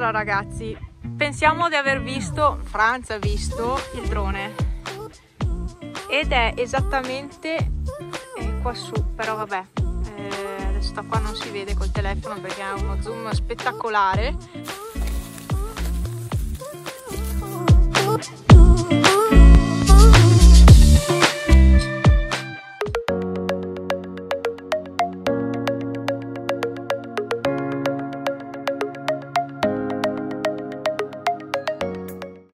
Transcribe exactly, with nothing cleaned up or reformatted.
Allora ragazzi, pensiamo di aver visto, Franz ha visto il drone ed è esattamente eh, qua su, però vabbè, eh, adesso da qua non si vede col telefono perché ha uno zoom spettacolare.